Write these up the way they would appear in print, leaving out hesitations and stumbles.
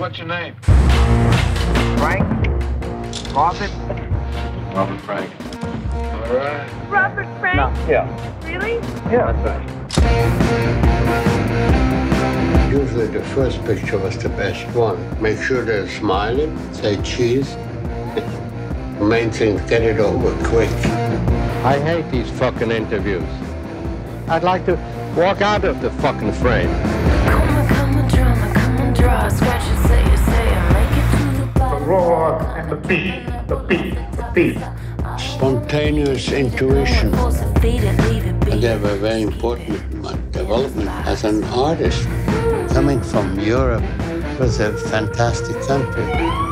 What's your name? Frank? Robert? Robert Frank. All right. Robert Frank? No, yeah. Really? Yeah, that's right. Usually the first picture was the best one. Make sure they're smiling, say cheese. The main thing is get it over quick. I hate these fucking interviews. I'd like to walk out of the fucking frame. Come on, drama, come on, draw, scratch and say it, make it to the bottom. The roar and the beat, the beat, the beat. Spontaneous intuition. And They were very important in my development as an artist. Coming from Europe was a fantastic country.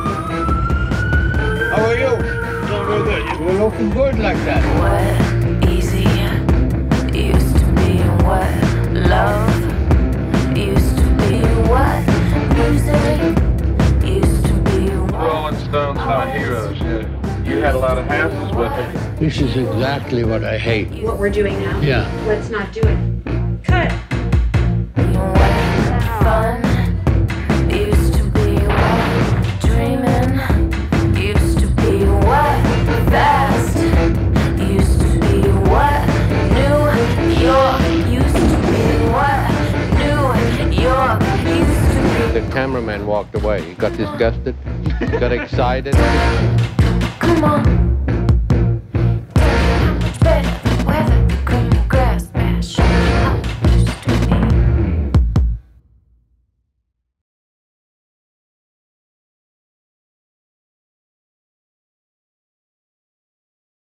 How are you? Doing real good. You're looking good like that. What easy used to be what love used to be what music used to be what Rolling Stones are heroes. Yeah. You had a lot of hassles with them. This is exactly what I hate. What we're doing now? Yeah. Let's not do it. Cut. what fun used to be what dreaming used to be what fast used to be what New York used to be what New York used to be. The cameraman walked away. He got disgusted. He got excited. Come on.